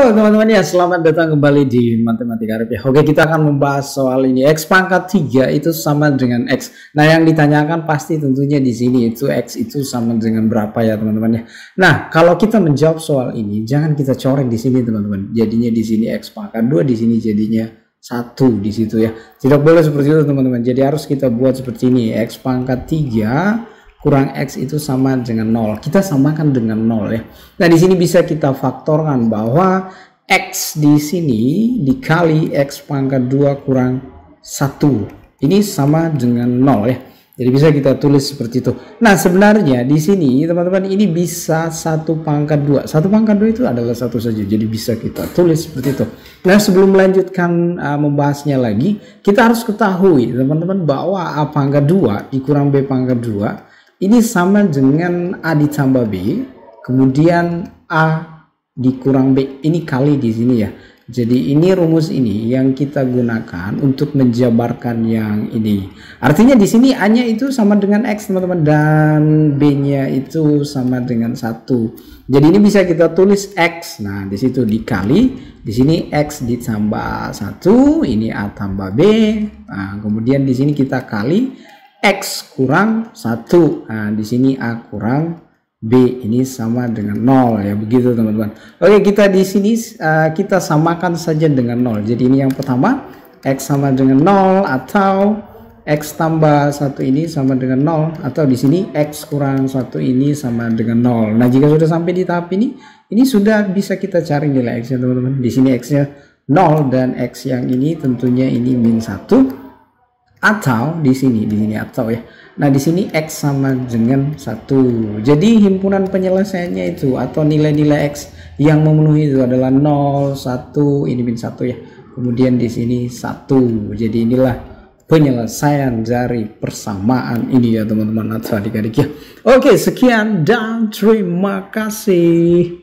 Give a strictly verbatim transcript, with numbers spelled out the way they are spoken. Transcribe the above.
Halo teman-teman ya, selamat datang kembali di Matematika Rupiah. Oke, kita akan membahas soal ini. X pangkat tiga itu sama dengan X. Nah, yang ditanyakan pasti tentunya di sini itu X itu sama dengan berapa ya teman-teman ya. Nah, kalau kita menjawab soal ini, jangan kita coret di sini teman-teman. Jadinya di sini X pangkat dua, di sini jadinya satu di situ ya. Tidak boleh seperti itu teman-teman. Jadi harus kita buat seperti ini. X pangkat tiga kurang X itu sama dengan nol. Kita samakan dengan nol ya. Nah, di sini bisa kita faktorkan bahwa X di sini dikali X pangkat dua kurang satu. Ini sama dengan nol ya. Jadi bisa kita tulis seperti itu. Nah, sebenarnya di sini teman-teman ini bisa satu pangkat dua. Satu pangkat dua itu adalah satu saja. Jadi bisa kita tulis seperti itu. Nah, sebelum melanjutkan uh, membahasnya lagi, kita harus ketahui teman-teman bahwa A pangkat dua dikurang B pangkat dua ini sama dengan A ditambah B, kemudian A dikurang B, ini kali di sini ya. Jadi ini rumus ini yang kita gunakan untuk menjabarkan yang ini. Artinya di sini A-nya itu sama dengan X teman-teman, dan B-nya itu sama dengan satu. Jadi ini bisa kita tulis X. Nah, di situ dikali, di sini X ditambah satu, ini A tambah B. Nah, kemudian di sini kita kali X kurang satu. Nah, di sini A kurang B ini sama dengan nol ya, begitu teman-teman. Oke, kita di sini uh, kita samakan saja dengan nol. Jadi ini yang pertama, X sama dengan nol, atau X tambah satu ini sama dengan nol, atau di sini X kurang satu ini sama dengan nol. Nah, jika sudah sampai di tahap ini, ini sudah bisa kita cari nilai X-nya teman-teman. Di sini X-nya nol dan X yang ini tentunya ini min satu. Atau di sini, di sini atau ya. Nah, di sini X sama dengan satu. Jadi himpunan penyelesaiannya itu atau nilai-nilai X yang memenuhi itu adalah nol, satu, ini min satu ya. Kemudian di sini satu. Jadi inilah penyelesaian dari persamaan ini ya teman-teman atau adik-adik ya. Oke, sekian dan terima kasih.